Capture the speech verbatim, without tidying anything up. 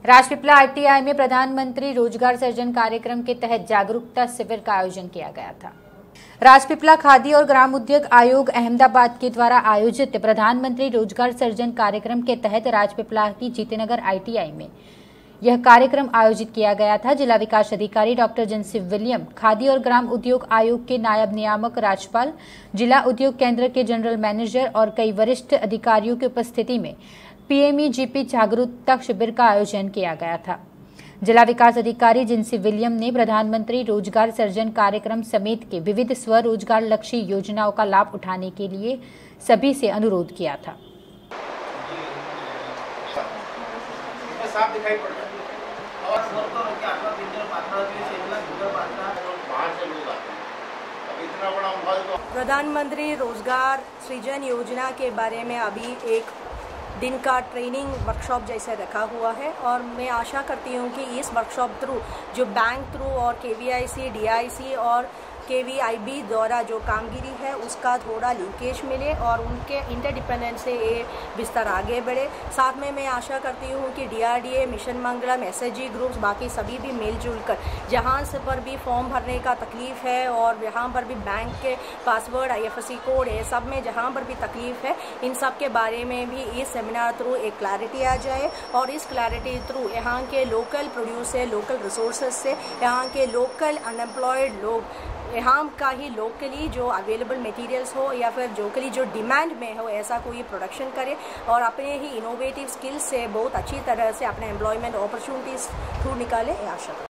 Rajpipla ITI में प्रधानमंत्री रोजगार सृजन कार्यक्रम के तहत जागरूकता शिविर का आयोजन किया गया था। राजपीपला खादी और ग्राम उद्योग आयोग अहमदाबाद के द्वारा आयोजित प्रधानमंत्री रोजगार सृजन कार्यक्रम के तहत राजपीपला की जीतनगर आईटीआई में यह कार्यक्रम आयोजित किया गया था। जिला विकास अधिकारी डॉक्टर जिनसी विलियम, खादी और ग्राम उद्योग आयोग के नायब नियामक राजपाल, जिला उद्योग केंद्र के जनरल मैनेजर और कई वरिष्ठ अधिकारियों की उपस्थिति में पीएमईजीपी जागरूकता शिविर का आयोजन किया गया था। जिला विकास अधिकारी जिनसी विलियम ने प्रधानमंत्री रोजगार सृजन कार्यक्रम समेत के विविध स्वरोजगार लक्ष्य योजनाओं का लाभ उठाने के लिए सभी से अनुरोध किया था। साफ दिखाई पड़ता है और अब इतना बड़ा माहौल तो प्रधानमंत्री रोजगार सृजन योजना के बारे में अभी एक दिन का ट्रेनिंग वर्कशॉप जैसे रखा हुआ है और मैं आशा करती हूँ कि इस वर्कशॉप थ्रू जो बैंक थ्रू और केवीआईसी, डीआईसी और केवीआईबी द्वारा जो कामगिरी है उसका थोड़ा लिंकेज मिले और उनके इंटरडिपेंडेंस से ये विस्तार आगे बढ़े। साथ में मैं आशा करती हूँ कि DRDA, mission Mangalam, SHG groups, बाकी सभी भी मिलजुल कर जहाँ से पर भी फॉर्म भरने का तकलीफ है और यहाँ पर भी बैंक के पासवर्ड, आईएफएससी कोड, ये सब में जहाँ पर भी तकलीफ है, इन सब के बारे में भी इस सेमिनार थ्रू एक क्लैरिटी आ जाए और इस क्लैरिटी थ्रू यहाँ के लोकल प्रोड्यूस से, लोकल रिसोर्सेज से, यहाँ के लोकल अनएम्प्लॉयड लोग, यहाँ का ही लोकली जो अवेलेबल मटेरियल्स हो या फिर लोकली जो डिमांड में हो ऐसा कोई प्रोडक्शन करे और अपने ही इनोवेटिव स्किल्स से बहुत अच्छी तरह से अपने एम्प्लॉयमेंट अपॉर्चुनिटीज थ्रू निकाले। आशा